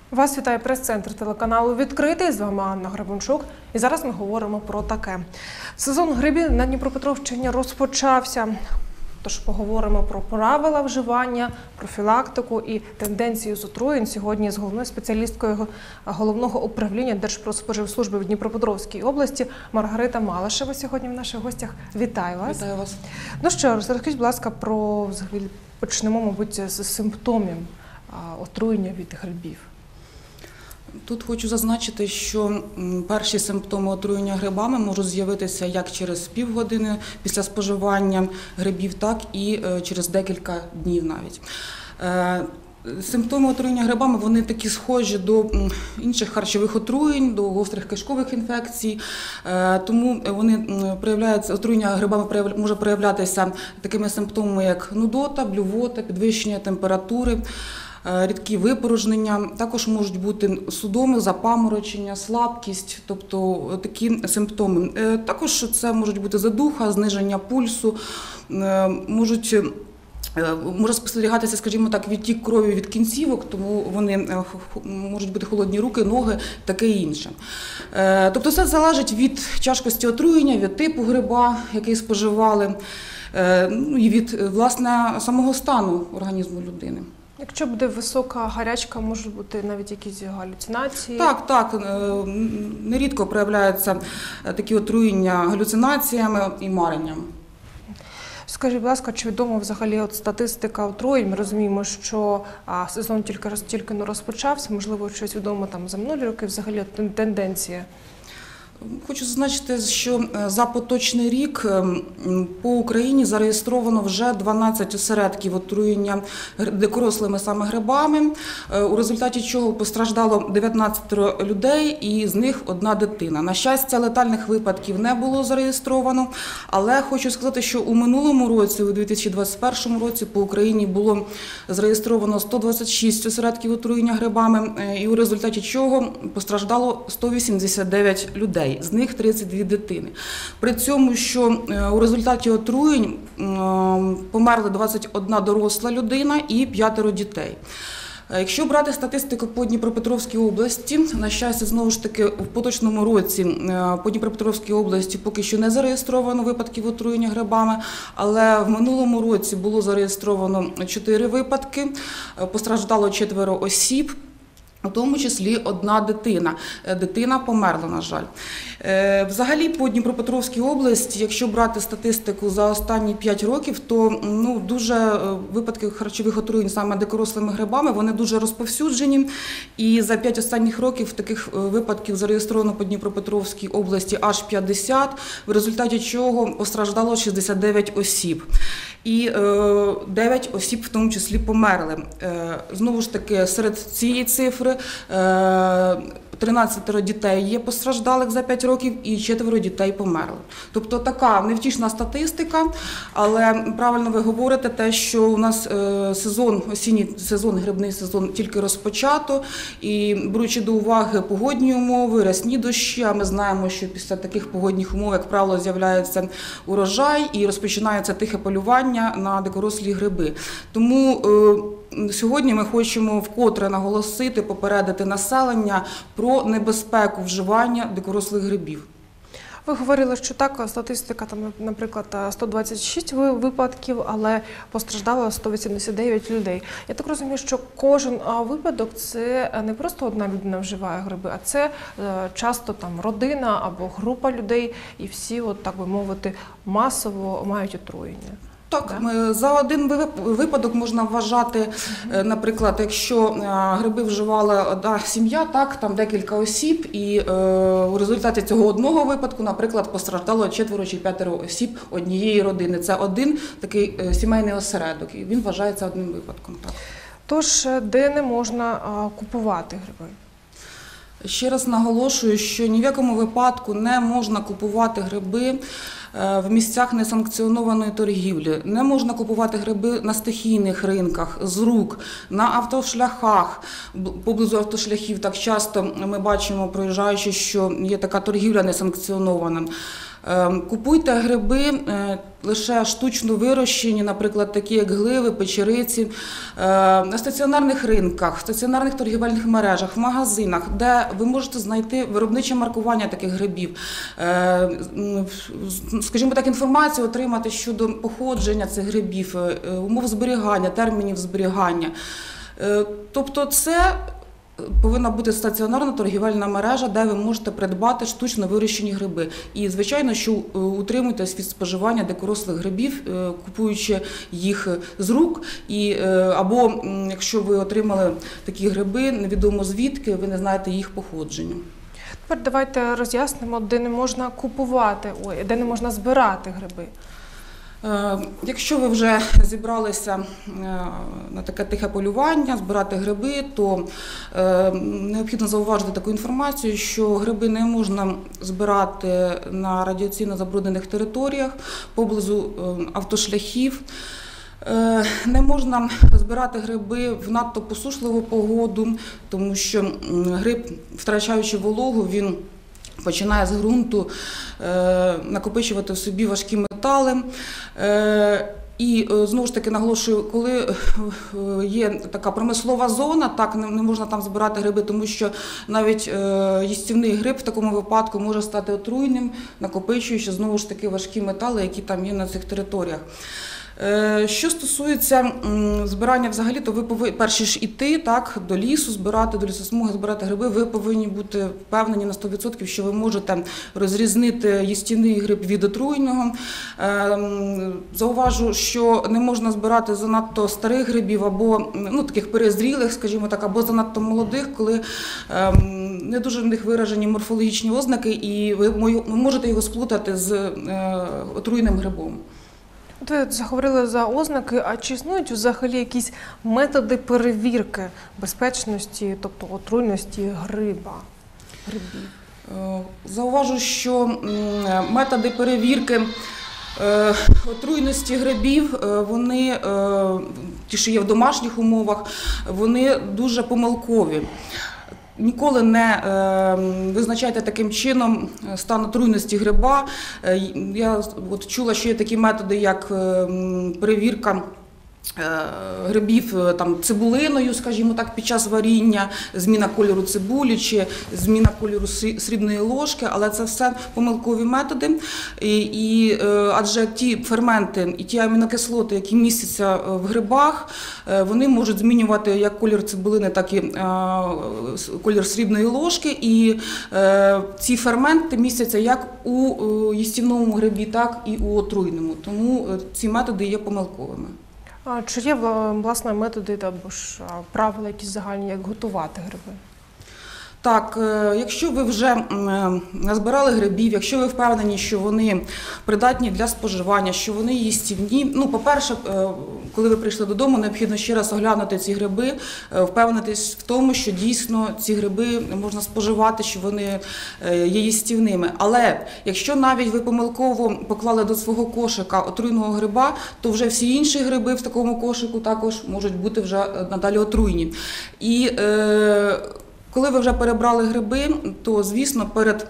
Вас вітає прес-центр телеканалу «Відкритий». З вами Анна Гребенчук. І зараз ми говоримо про таке. Сезон грибів на Дніпропетровщині розпочався. Тож поговоримо про правила вживання, профілактику і тенденції з отруєнь сьогодні з головною спеціалісткою Головного управління Держпродспоживслужби в Дніпропетровській області Маргарита Малишева сьогодні в наших гостях. Вітаю вас. Вітаю вас. Ну що, розкажіть, будь ласка, взагалі почнемо, мабуть, з симптомів отруєння від грибів. Тут хочу зазначити, що перші симптоми отруєння грибами можуть з'явитися як через півгодини після споживання грибів, так і через декілька днів навіть. Симптоми отруєння грибами, вони такі схожі до інших харчових отруєнь, до гострих кишкових інфекцій, тому отруєння грибами може проявлятися такими симптомами, як нудота, блювота, підвищення температури, рідкі випорожнення, також можуть бути судоми, запаморочення, слабкість, тобто такі симптоми. Також це можуть бути задуха, зниження пульсу, може спостерігатися, скажімо так, відтік крові від кінцівок, тому вони можуть бути холодні руки, ноги, таке інше. Тобто все залежить від тяжкості отруєння, від типу гриба, який споживали, і від, власне, самого стану організму людини. Якщо буде висока гарячка, можуть бути навіть якісь галюцинації? Так. Нерідко проявляються такі отруєння галюцинаціями і маренням. Скажіть, будь ласка, чи відомо взагалі статистика отруєнь? Ми розуміємо, що сезон тільки розпочався, можливо, щось відомо там за минулі роки, взагалі тенденція. Хочу зазначити, що за поточний рік по Україні зареєстровано вже 12 осередків отруєння дикорослими саме грибами, у результаті чого постраждало 19 людей і з них одна дитина. На щастя, летальних випадків не було зареєстровано, але хочу сказати, що у минулому році, у 2021 році, по Україні було зареєстровано 126 осередків отруєння грибами, і у результаті чого постраждало 189 людей. З них 32 дитини. При цьому, що у результаті отруєнь померли 21 доросла людина і 5 дітей. Якщо брати статистику по Дніпропетровській області, на щастя, знову ж таки, в поточному році по Дніпропетровській області поки що не зареєстровано випадків отруєння грибами, але в минулому році було зареєстровано 4 випадки, постраждало 4 осіб. У тому числі одна дитина. Дитина померла, на жаль. Взагалі, по Дніпропетровській області, якщо брати статистику за останні 5 років, то дуже випадки харчових отруєнь саме дикорослими грибами, вони дуже розповсюджені. І за 5 останніх років таких випадків зареєстровано по Дніпропетровській області аж 50, в результаті чого постраждало 69 осіб. І 9 осіб в тому числі померли. Знову ж таки, серед цієї цифри 13 дітей є постраждалих за 5 років і 4 дітей померли. Тобто така невтішна статистика, але правильно ви говорите те, що у нас осінній сезон, грибний сезон тільки розпочато, і беручи до уваги погодні умови, рясні дощі, а ми знаємо, що після таких погодних умов, як правило, з'являється урожай і розпочинається тихе полювання на дикорослі гриби. Тому сьогодні ми хочемо вкотре наголосити, попередити населення про небезпеку вживання дикорослих грибів. Ви говорили, що так, статистика, там, наприклад, 126 випадків, але постраждало 189 людей. Я так розумію, що кожен випадок – це не просто одна людина вживає гриби, а це часто там родина або група людей, і всі, от, так би мовити, масово мають отруєння. Так, за один випадок можна вважати, наприклад, якщо гриби вживала одна сім'я, так, там декілька осіб, і у результаті цього одного випадку, наприклад, постраждало 4 чи 5 осіб однієї родини. Це один такий сімейний осередок, і він вважається одним випадком. Так. Тож, де не можна купувати гриби? Ще раз наголошую, що ні в якому випадку не можна купувати гриби в місцях несанкціонованої торгівлі. Не можна купувати гриби на стихійних ринках, з рук, на автошляхах, поблизу автошляхів. Так часто ми бачимо, проїжджаючи, що є така торгівля несанкціонована. Купуйте гриби лише штучно вирощені, наприклад, такі як гливи, печериці, на стаціонарних ринках, стаціонарних торгівельних мережах, в магазинах, де ви можете знайти виробниче маркування таких грибів. Скажімо так, інформацію отримати щодо походження цих грибів, умов зберігання, термінів зберігання. Тобто це повинна бути стаціонарна торгівельна мережа, де ви можете придбати штучно вирощені гриби. І, звичайно, що утримуйтесь від споживання дикорослих грибів, купуючи їх з рук, або якщо ви отримали такі гриби, невідомо звідки, ви не знаєте їх походження. Тепер давайте роз'яснимо, де не можна купувати, де не можна збирати гриби. Якщо ви вже зібралися на таке тихе полювання, збирати гриби, то необхідно зауважити таку інформацію, що гриби не можна збирати на радіаційно забруднених територіях, поблизу автошляхів. Не можна збирати гриби в надто посушливу погоду, тому що гриб, втрачаючи вологу, він починає з ґрунту накопичувати в собі важкі метали. І знову ж таки наголошую, коли є така промислова зона, так не можна там збирати гриби, тому що навіть їстівний гриб в такому випадку може стати отруйним, накопичуючи знову ж таки важкі метали, які там є на цих територіях. Що стосується збирання взагалі, то ви повинні перші ж іти до лісу збирати, до лісосмуги збирати гриби, ви повинні бути впевнені на 100%, що ви можете розрізнити їстівний гриб від отруйного. Зауважу, що не можна збирати занадто старих грибів або таких перезрілих, скажімо так, або занадто молодих, коли не дуже в них виражені морфологічні ознаки, і ви можете його сплутати з отруйним грибом. Ви заговорили за ознаки, а чи існують взагалі якісь методи перевірки безпечності, тобто отруйності грибів? Зауважу, що методи перевірки отруйності грибів, вони, ті, що є в домашніх умовах, вони дуже помилкові. Ніколи не визначайте таким чином стан отруйності гриба. Я чула, що є такі методи, як перевірка грибів цибулиною, скажімо так, під час варіння, зміна кольору цибулі чи зміна кольору срібної ложки, але це все помилкові методи. Адже ті ферменти і ті амінокислоти, які містяться в грибах, вони можуть змінювати як колір цибулини, так і колір срібної ложки. І ці ферменти містяться як у їстівному грибі, так і у отруйному. Тому ці методи є помилковими. А чи є, власне, методи або ж правила якісь загальні, як готувати гриби? Так, якщо ви вже назбирали грибів, якщо ви впевнені, що вони придатні для споживання, що вони їстівні, по-перше, коли ви прийшли додому, необхідно ще раз оглянути ці гриби, впевнитись в тому, що дійсно ці гриби можна споживати, що вони є їстівними. Але якщо навіть ви помилково поклали до свого кошика отруйного гриба, то вже всі інші гриби в такому кошику також можуть бути вже надалі отруйні. І коли ви вже перебрали гриби, то, звісно,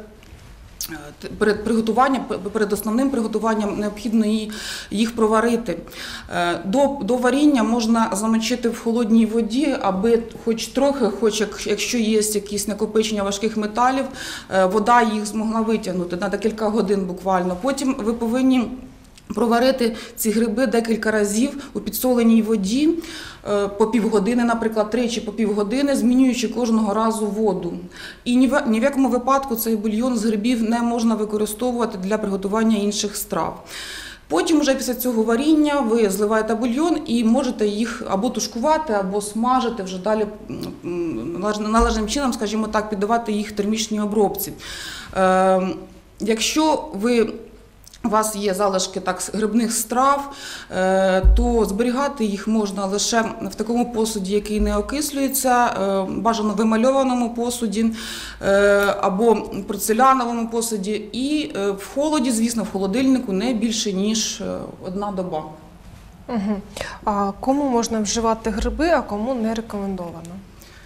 перед основним приготуванням необхідно їх проварити. До варіння можна замочити в холодній воді, аби хоч трохи, якщо є якісь накопичення важких металів, вода їх змогла витягнути на декілька годин буквально. Потім ви повинні проварити ці гриби декілька разів у підсоленій воді, по півгодини, наприклад, тричі по півгодини, змінюючи кожного разу воду. І ні в якому випадку цей бульйон з грибів не можна використовувати для приготування інших страв. Потім вже після цього варіння ви зливаєте бульйон і можете їх або тушкувати, або смажити вже далі належним чином, скажімо так, піддавати їх термічній обробці. Якщо у вас є залишки грибних страв, то зберігати їх можна лише в такому посуді, який не окислюється, бажано в емальованому посуді або порцеляновому посуді. І в холоді, звісно, в холодильнику не більше, ніж 1 доба. А кому можна вживати гриби, а кому не рекомендовано?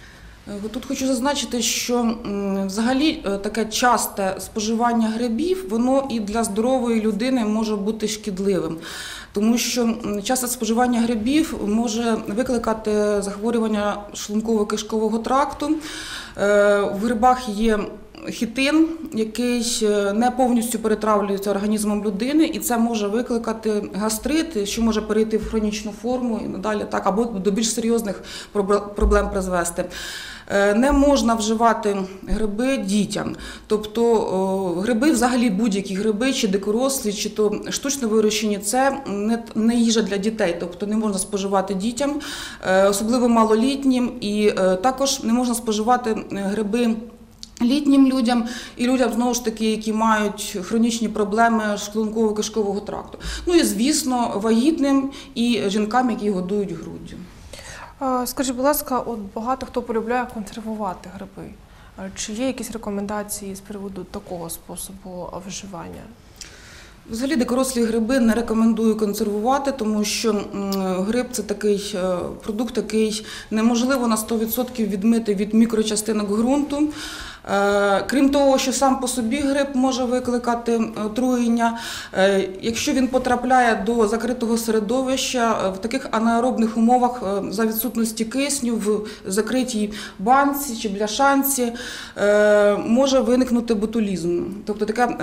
Тут хочу зазначити, що взагалі таке часте споживання грибів, воно і для здорової людини може бути шкідливим. Тому що часте споживання грибів може викликати захворювання шлунково-кишкового тракту. В грибах є хітин, який не повністю перетравлюється організмом людини, і це може викликати гастрит, що може перейти в хронічну форму і надалі, так, або до більш серйозних проблем призвести. Не можна вживати гриби дітям. Тобто гриби, взагалі будь-які гриби, чи дикорослі, чи то штучно вирощені, це не їжа для дітей. Тобто не можна споживати дітям, особливо малолітнім, і також не можна споживати гриби літнім людям і людям, знову ж таки, які мають хронічні проблеми шлунково-кишкового тракту. Ну і, звісно, вагітним і жінкам, які годують груддю. Скажіть, будь ласка, от багато хто полюбляє консервувати гриби. Чи є якісь рекомендації з приводу такого способу вживання? Взагалі дикорослі гриби не рекомендую консервувати, тому що гриб – це такий продукт, який неможливо на 100% відмити від мікрочастинок ґрунту. Крім того, що сам по собі гриб може викликати отруєння, якщо він потрапляє до закритого середовища, в таких анаеробних умовах за відсутності кисню в закритій банці чи бляшанці може виникнути ботулізм. Тобто таке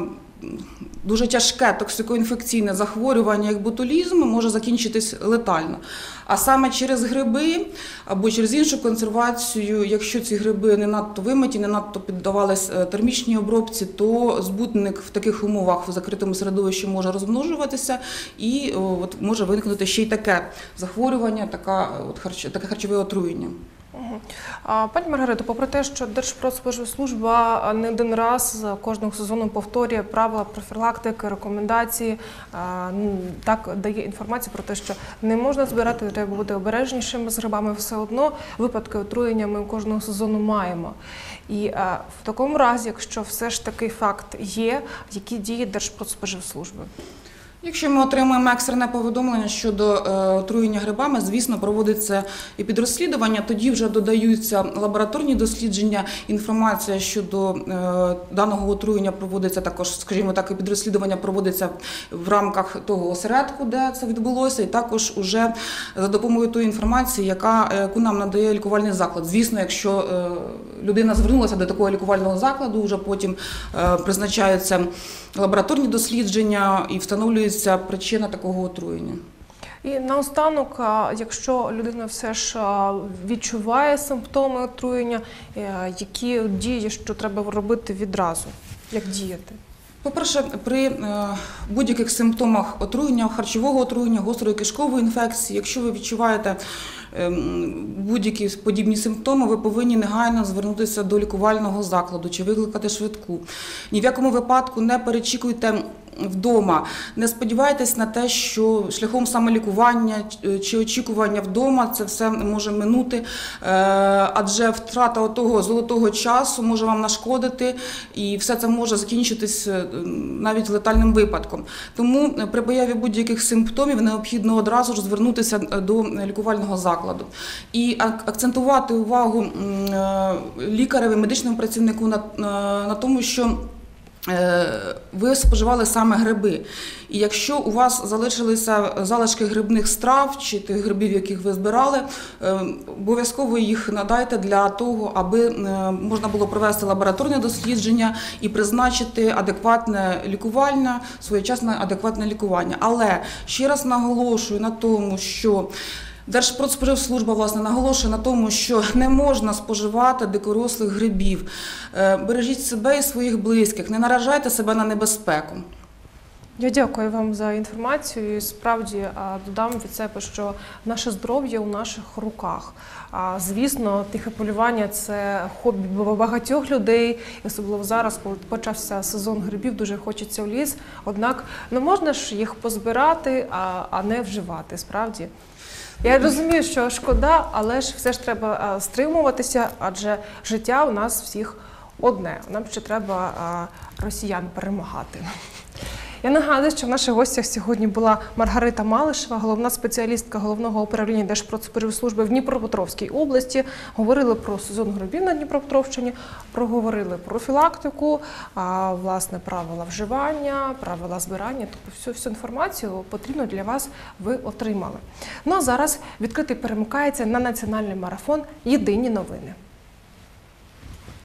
дуже тяжке токсикоінфекційне захворювання, як ботулізм, може закінчитись летально. А саме через гриби або через іншу консервацію, якщо ці гриби не надто вимиті, не надто піддавались термічній обробці, то збутник в таких умовах в закритому середовищі може розмножуватися і може виникнути ще й таке захворювання, таке харчове отруєння. Пані Маргарито, попри те, що Держпродспоживслужба не один раз кожного сезону повторює правила профілактики, рекомендації, так дає інформацію про те, що не можна збирати, треба бути обережнішими з грибами, все одно випадки отруєння ми кожного сезону маємо. І в такому разі, якщо все ж такий факт є, які дії Держпродспоживслужби? Якщо ми отримуємо екстрене повідомлення щодо отруєння грибами, звісно, проводиться і підрозслідування, тоді вже додаються лабораторні дослідження, інформація щодо даного отруєння проводиться також, скажімо так, і підрозслідування проводиться в рамках того осередку, де це відбулося, і також уже за допомогою тої інформації, яку нам надає лікувальний заклад. Звісно, якщо людина звернулася до такого лікувального закладу, вже потім призначаються лабораторні дослідження і встановлюється причина такого отруєння. І наостанок, якщо людина все ж відчуває симптоми отруєння, які дії, що треба робити відразу, як діяти? По-перше, при будь-яких симптомах отруєння, харчового отруєння, гострої кишкової інфекції, якщо ви відчуваєте будь-які подібні симптоми, ви повинні негайно звернутися до лікувального закладу чи викликати швидку. Ні в якому випадку не перечікуйте вдома. Не сподівайтесь на те, що шляхом самолікування чи очікування вдома це все може минути, адже втрата того золотого часу може вам нашкодити і все це може закінчитись навіть летальним випадком. Тому при появі будь-яких симптомів необхідно одразу ж звернутися до лікувального закладу. І акцентувати увагу лікареві, медичному працівнику на тому, що ви споживали саме гриби. І якщо у вас залишилися залишки грибних страв чи тих грибів, яких ви збирали, обов'язково їх надайте для того, аби можна було провести лабораторне дослідження і призначити адекватне лікування, своєчасне адекватне лікування. Але ще раз наголошую на тому, що Держпродспоживслужба, власне, наголошує на тому, що не можна споживати дикорослих грибів. Бережіть себе і своїх близьких, не наражайте себе на небезпеку. Я дякую вам за інформацію. І справді додам від себе, що наше здоров'я у наших руках. Звісно, тихе полювання – це хобі багатьох людей, особливо зараз, коли почався сезон грибів, дуже хочеться в ліс. Однак не можна ж їх позбирати, а не вживати, справді. Я розумію, що шкода, але ж все ж треба стримуватися, адже життя у нас всіх одне. Нам ще треба росіян перемагати. Я нагадую, що в наших гостях сьогодні була Маргарита Малишева, головна спеціалістка Головного управління Держпродспоживслужби в Дніпропетровській області. Говорили про сезон грибів на Дніпропетровщині, проговорили профілактику, власне, правила вживання, правила збирання. Тобто всю інформацію потрібну для вас ви отримали. Ну а зараз відкритий перемикається на національний марафон «Єдині новини».